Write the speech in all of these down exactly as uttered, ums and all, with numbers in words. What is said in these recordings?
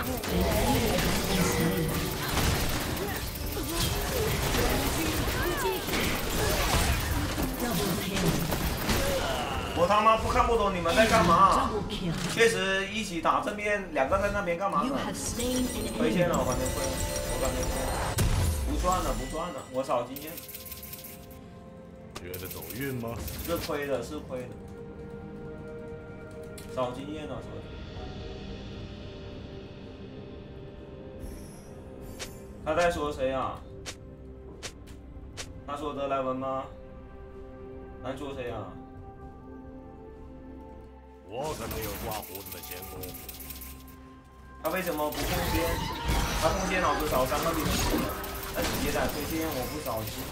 我他妈不看不懂你们在干嘛？确实一起打正面，两个在那边干嘛呢？亏线了，我感觉亏，我感觉亏，不赚了，不赚了，我少经验。 觉得走运吗？ 是亏的，是亏的，少经验了，所以。他在说谁啊？他说德莱文吗？在说谁啊？ 我可没有刮胡子的闲工夫。 他为什么不贡献？他贡献老子少三个兵，他直接在推荐我不着急。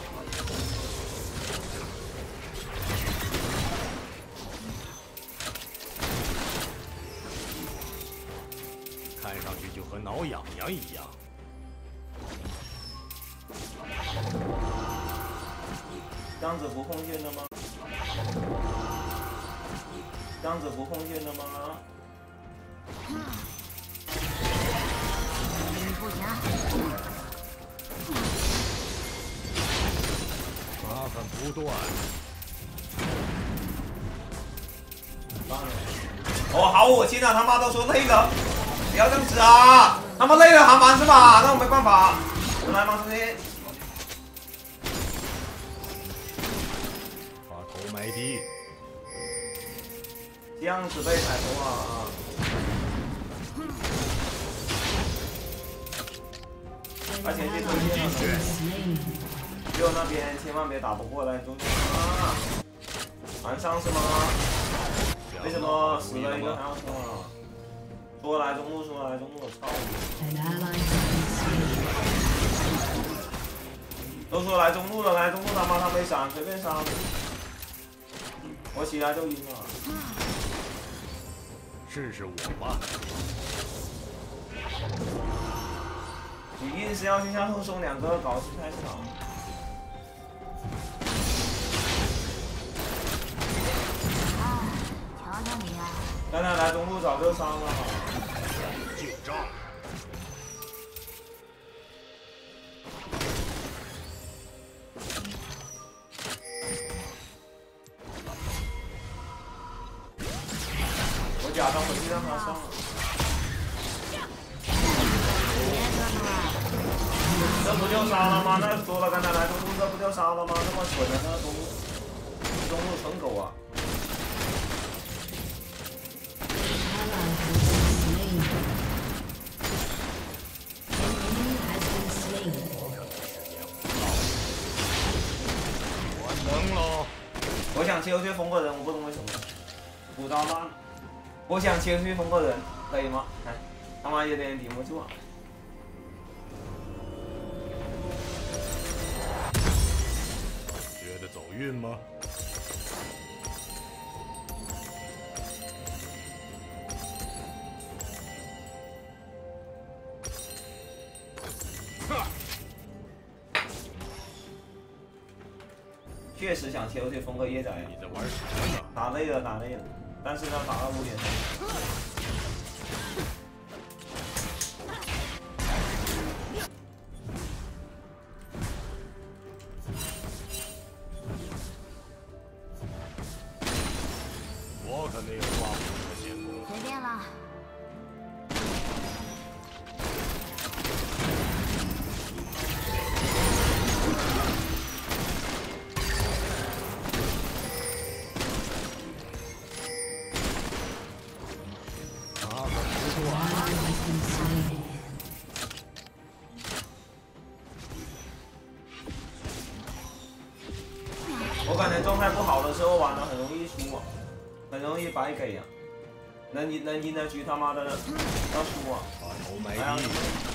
看上去就和挠痒痒一样。 这样子不贡献的吗？ 这样子不奉献的吗？ 不行。 麻烦不断。 哦，好恶心啊！他妈都说累了，不要这样子啊！他们累了还玩是吧？那我没办法，我来忙这些。 把头埋低。 这样子被踩头啊！而且这推荐了，就那边千万别打不过来，中间啊！晚上是吗？为什么死了一个还要冲啊？说来中路，说来中路，操你！都说来中路了，来中路他妈他没闪，随便杀，我起来就赢了。 试试我吧。 你硬是要去向后送两个，搞事太少。 啊，瞧瞧你啊！ 刚才来中路早就伤了。 就招。 假装回去让他上了，这不就杀了吗？那说了刚才来中路，这不就杀了吗？这么蠢的那中路，中路蠢狗啊！ 我能喽！ 我想切回去封个人，我不懂为什么，补刀慢。 我想切去封个人，可以吗？哎，他妈有点顶不住啊！ 觉得走运吗？ 确实想切回去封个叶仔， 你在玩什么呢？ 打累了，打累了。 但是呢，打到五点钟。 我可没有刮胡子的闲工夫。 随便了。 我感觉状态不好的时候玩的很容易输啊，很容易白给啊，能赢能赢的局他妈的要输啊！ 把头埋低。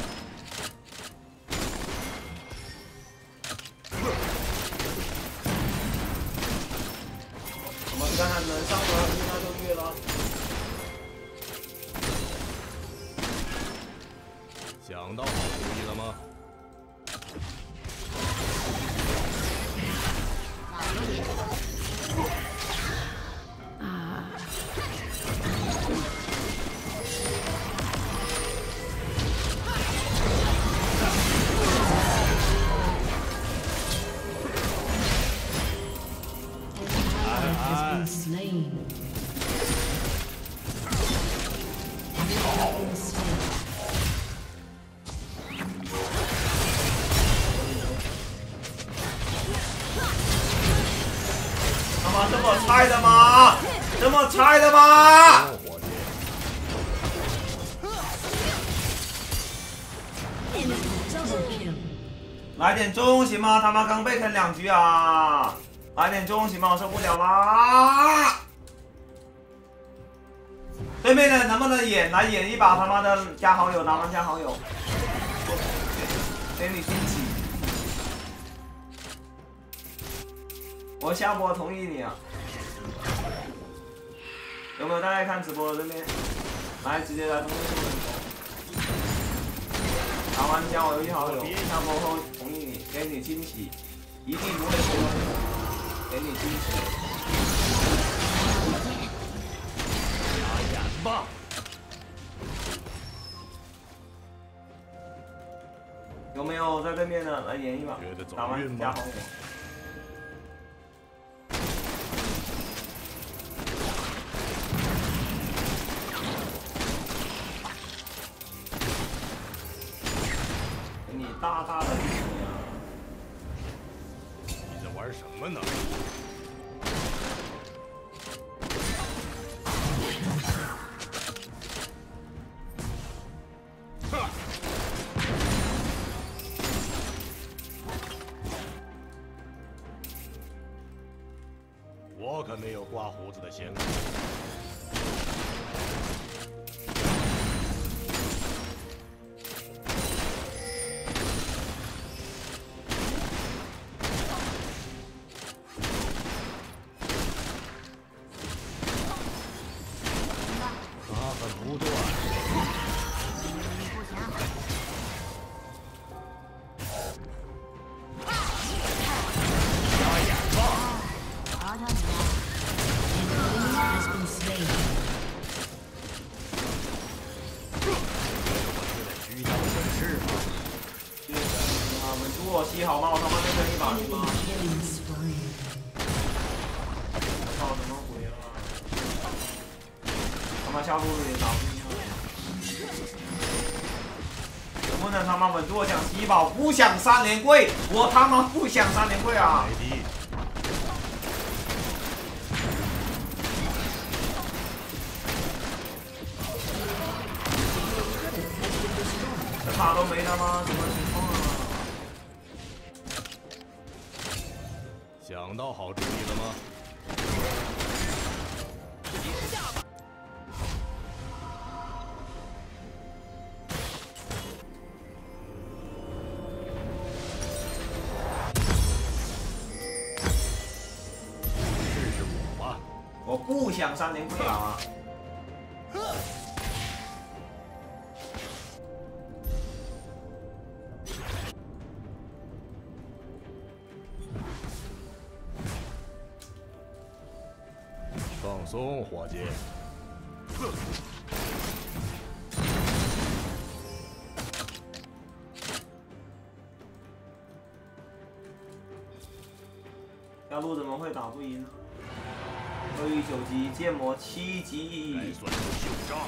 我们刚才能上的那就越了。 想到好主意了吗？ 啊！ 么菜的吗？这么菜的吗？ 伙计， 来点重行吗？他妈刚被坑两局啊！来点重行吗？我受不了啦！对面的能不能演？来演一把他妈的加好友，打完加好友，给你惊喜。我下播同意你啊！有没有大家看直播的对面？来，直接来东西秀。打完加我游戏好友，下播后同意你，给你惊喜，一定不会错，给你惊喜。 加演吧！ 有没有在对面的来演一把？打完加好友。给你大大的惊喜啊！ 你在玩什么呢？我可没有刮胡子的闲工夫。他很不断。 不行。 加演吧！ 瞧瞧你啊！ 虚张声势吗？ 啊，稳住我吸好吗？我他妈再跟一把行吗？我操，怎么回了？他妈下路也打不进去。能不能他妈稳住我想吸宝？不想三连跪，我他妈不想三连跪啊！ 没敌。 塔都没了吗？什么情况啊？ 想到好主意了吗？试试我吧。 我不想三连跪啊！ 放松，伙计。 下路怎么会打不赢呢？恶意九级，剑魔七级。 该算是旧账。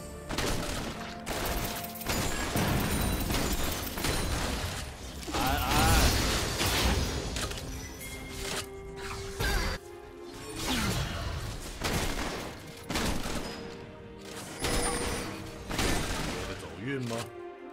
安安。觉得走运吗？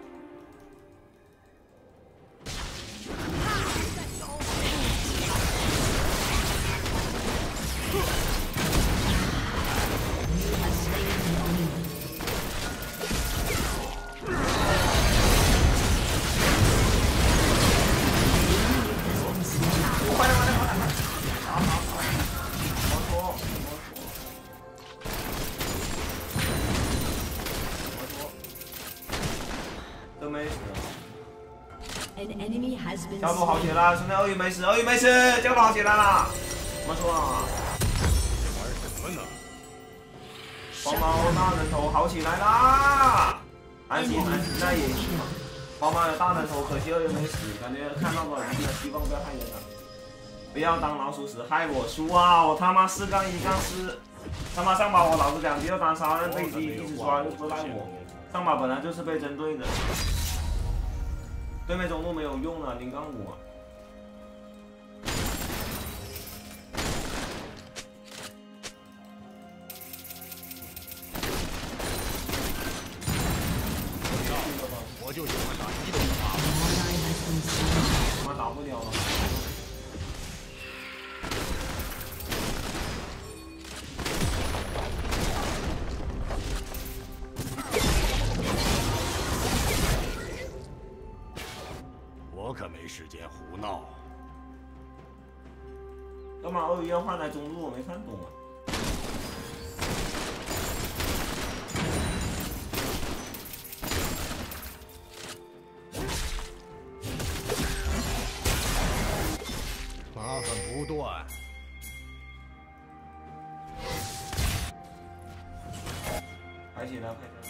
都没死。 An enemy has been 加路好起来，兄弟，鳄鱼没死，鳄鱼没死，加路好起来了。怎么说啊？ 这玩什么呢？ 黄毛大人头好起来啦！安心安心，那也行。黄毛有大人头，可惜鳄鱼没死，感觉看到了人的希望，不要害人了。不要当老鼠屎害我输啊！我他妈四杠一杠四，他妈上把我老子讲第二单杀人被击，一直抓又不赖我。上把本来就是被针对的。 对面中路没有用了，零杠五。 我就喜欢打移动的法术。 他妈打不了了。 我可没时间胡闹。 要不然鳄鱼要换来中路，我没看懂啊。 麻烦不断， 开起来，开起来！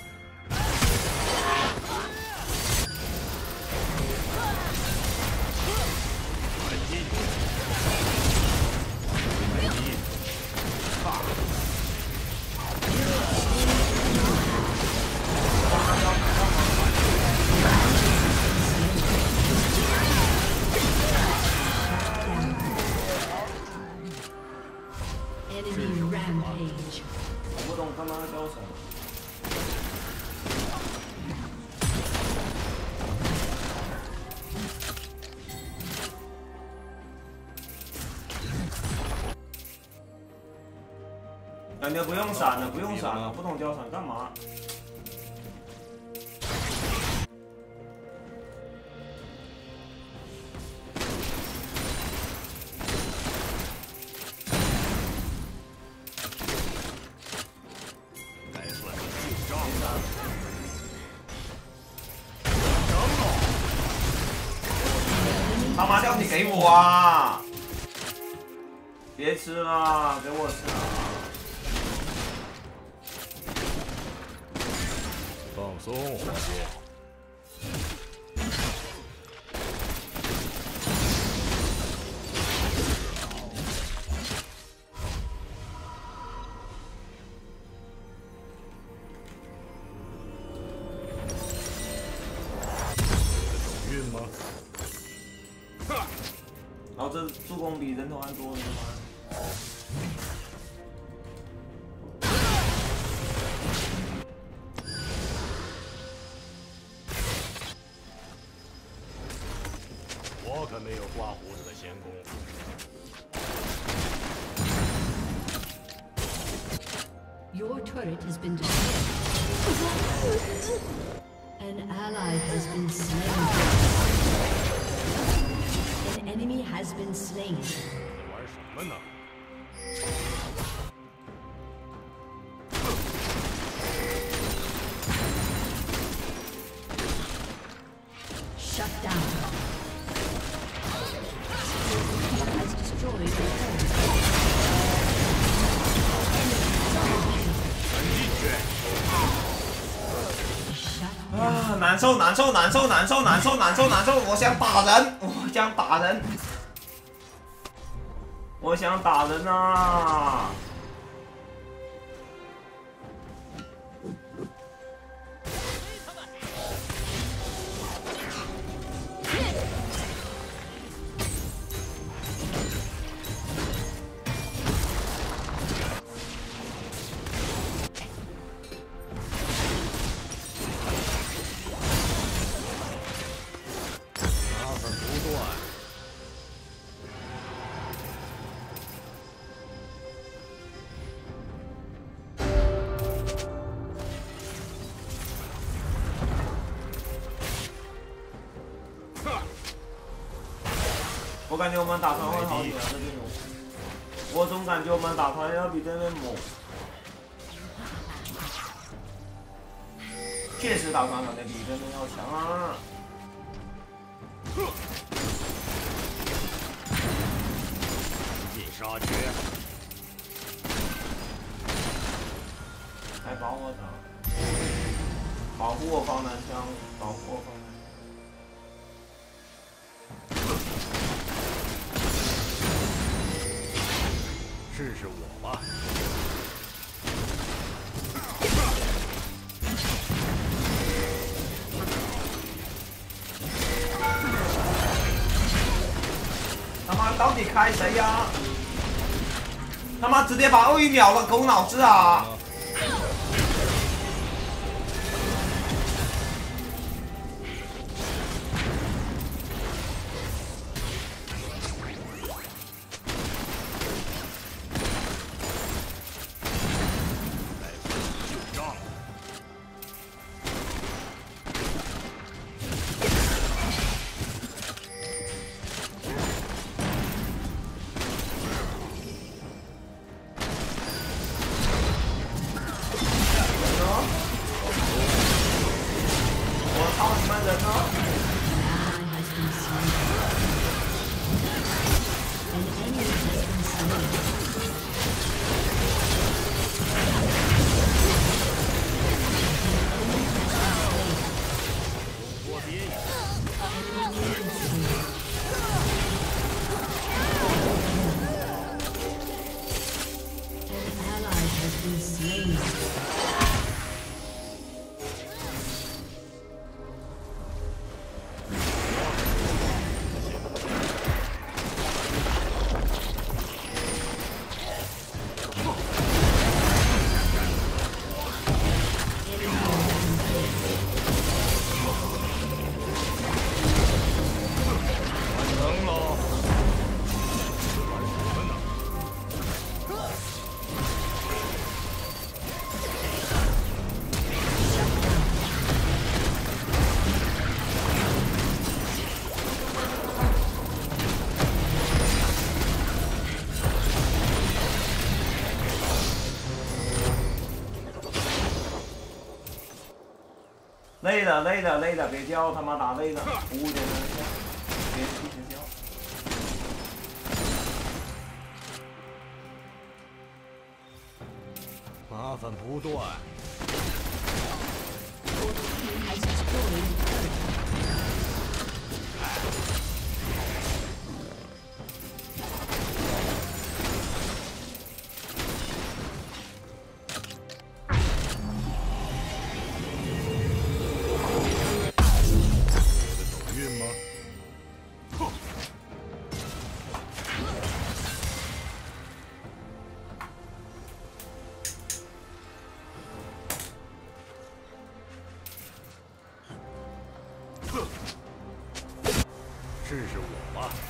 反击！反击！哈！ Enemy rampage. 我不懂他妈的叫什么。感觉不用闪了，不用闪了，不懂叫闪干嘛？ 他妈掉你给我啊！别吃了，给我吃了。 放松，伙计。晕吗？ 然后这助攻比人头还多，他妈！ 我可没有刮胡子的闲工夫。 Your turret has been destroyed. An ally has been slain. An enemy has been slain. 你玩什么呢？ Shut down. He has destroyed your turret. 啊，难受，难受，难受，难受，难受，难受，难受！我想打人，我想打人，我想打人啊！ 麻烦不断。 我感觉我们打团会好点，这边有。我总感觉我们打团要比对面猛。确实打团感觉比对面要强啊！ 尽杀绝！ 还保我打，保护我方南枪，保护我方南。 试试我吧。 他妈到底开谁呀？他妈直接把鳄鱼秒了，狗脑子啊！ 累了，累了，累了，别叫，他妈打累了，五点钟叫，别一直叫。 麻烦不断。试试我吧。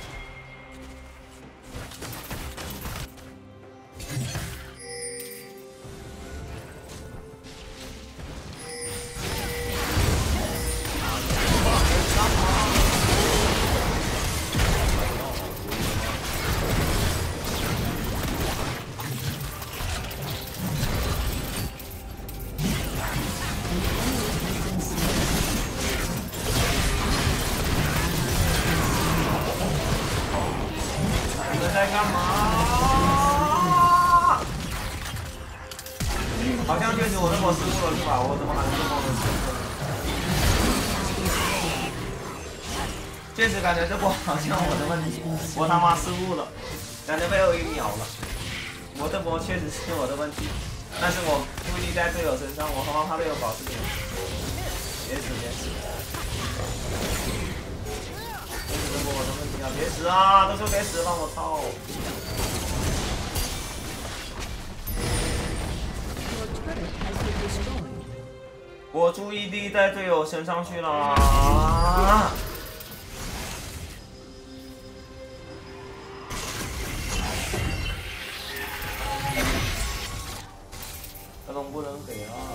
在干嘛？好像确实我这波失误了是吧？我怎么还能这么的失误？确实感觉这波好像我的问题，我他妈失误了，感觉被我给秒了。我这波确实是我的问题，但是我注意力在队友身上，我他妈怕队友保持点。别死别死！这波我的问题啊！别死啊！都说别死了，我操！ 我注意力在队友身上去了。啊、这龙不能给啊！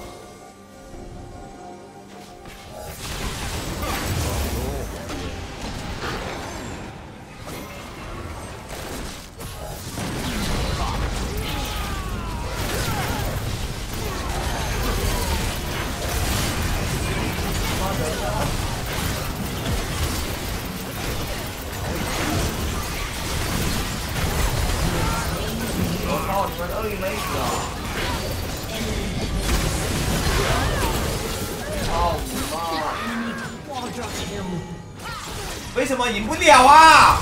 我靠！你们鳄鱼没死啊！操你妈！为什么赢不了啊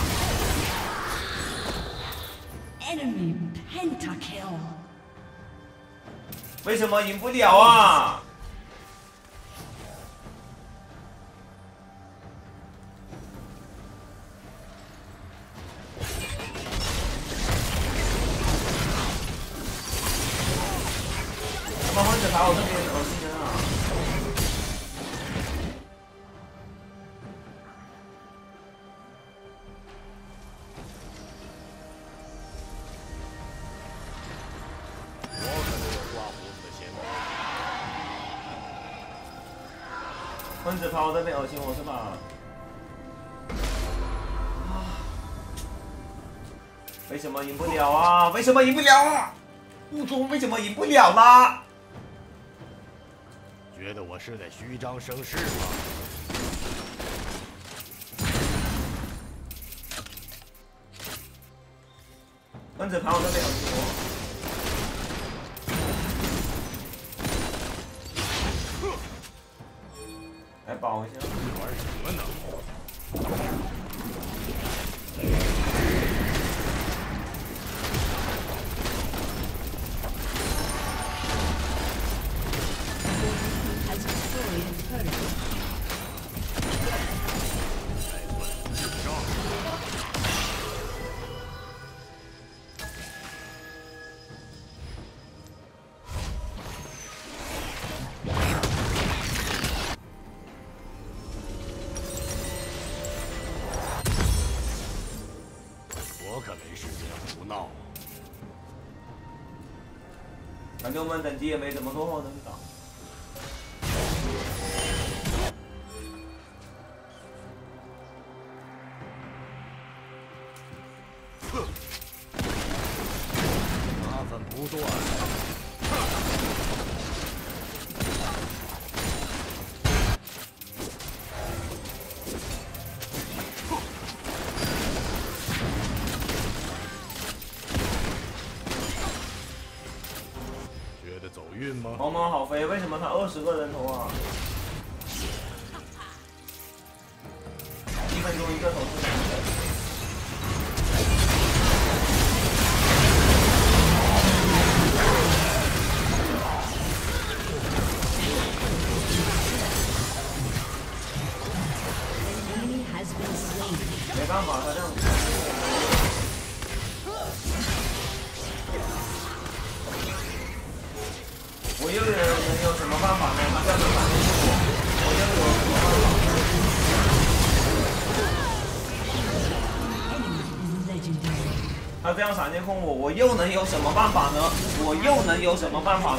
Enemy pentakill. 为什么赢不了啊？ 慢慢检查我这边恶心人啊！ 我可没有刮胡子的闲工夫。 分子跑我这边恶心我是吧？为什么赢不了啊？为什么赢不了啊？物种为什么赢不了啦？ 觉得我是在虚张声势吗？ 分子盘我这边很多。来保一下。 玩什么呢？ 我可没时间胡闹。 感觉我们等级也没怎么多好能打。 麻烦不断。 走运吗？ 萌萌好飞，为什么他二十个人头啊？一分钟一个头是两个。没办法，他这样子。 我又能有什么办法呢？他这样子反击我，我又有什么办法？他这样闪电控我，我又能有什么办法呢？我又能有什么办法呢？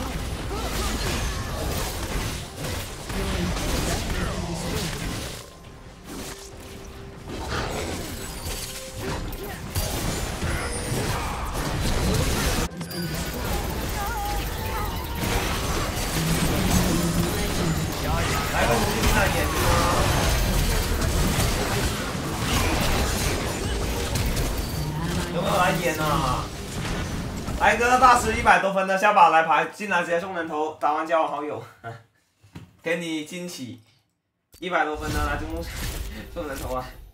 来个无敌的眼睛啊！有没有来演啊？来个大师一百多分的下把来牌，进来直接送人头，打完加我好友，给你惊喜，一百多分的来中送人头啊！